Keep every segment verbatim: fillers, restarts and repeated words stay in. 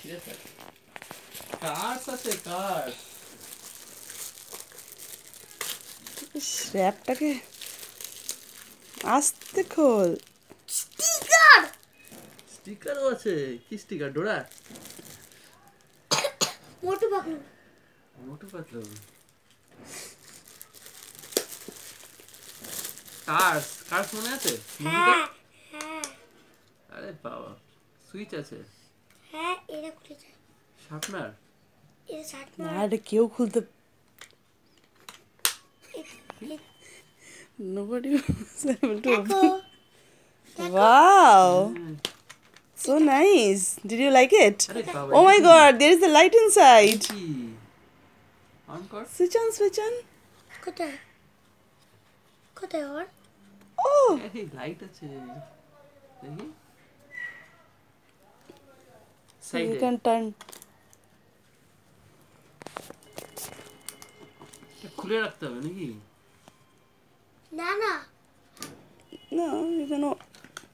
Yes, sir. Cards আছে cards. স্র্যাপটাকে আস্তে খোল। স্টিকার স্টিকারও আছে। কি sticker? Dora? Motu Patlu Motu Patlu. Cars cars মনে আছে? মুভিটা? হ্যাঁ হ্যাঁ আরে বাবা, সুইচ আছে, হ্যাঁ এটা খুলে যায়, শার্পনার। এটা শার্ট না মার এটা কেউ খুলতে nobody was able to দেখো open. Wow, হ্যাঁ। so nice. Did you like it? আরে বাবা, Oh my এটা কি? god, there is a light এটা inside. কি? অন কর। Switch on, switch on. কোথায় কোথায় ওর Oh, এই লাইট আছে, দেখি you সাইডে। can turn. খুলে রাখতে হবে নাকি? না না No, you can. o-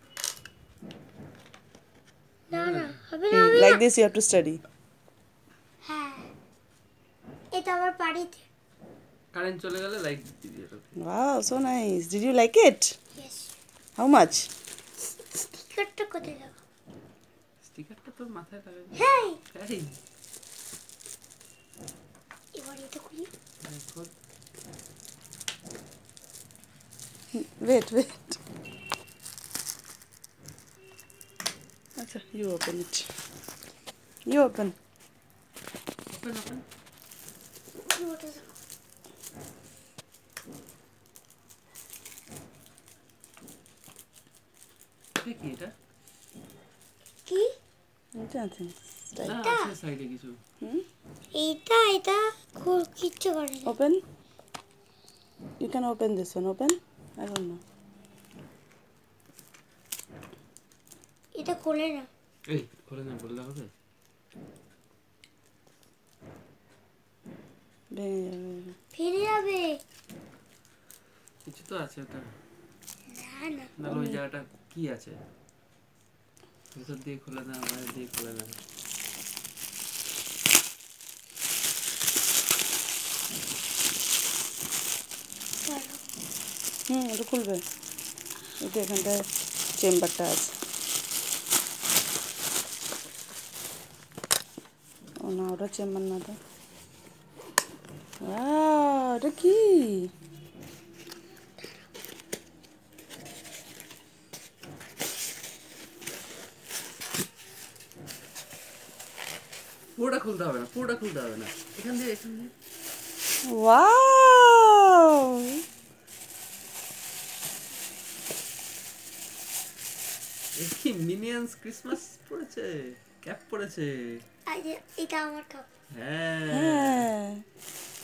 না না হবে না Hmm, হবে like না this, you have to study. হ্যাঁ এটা আমার বাড়িতে কারেন্ট চলে গেলে লাইট দিয়ে দেবে। Wow, so nice. Did you like it? Yes How much? স্টিকারটা কোথায় যাবো স্টিকারটা তোর মাথায় লাগাবি। হেই এই এবার এটা খুলি দেখো, Wait, wait. Acha, you open it. You open. Open open. ওটা দেখো এটা কি এটা? কি It's nothing. না এটা? আছে সাইডে কিছু। Hmm? এইটা এটা খুব কিচ্ছু করে না Open. You can open this one. Open. I don't know. এটা খোলে না এই খুলে না বললে হবে? ভেঙে যাবে। ফিরে যাবে কিছু তো আছে ওটা। না না না ওই জায়গাটা কি আছে? ভিতর দিয়ে খুলে না, বাইরে দিয়ে খুলে না। চলো হুম এটা খুলবে। এটা এখানটায় চেম্বারটা আছে। ও না ওটা চেম্বার না তো। Wow, এটা কি? পুরোটা খুলতে হবে না, পুরোটা খুলতে হবে না। এখান দিয়ে এখান দিয়ে Wow! এই কি মিনিয়ন্স ক্রিসমাস পড়েছে, ক্যাপ পড়েছে। এই যে এটা আমার কাপ হ্যাঁ হ্যাঁ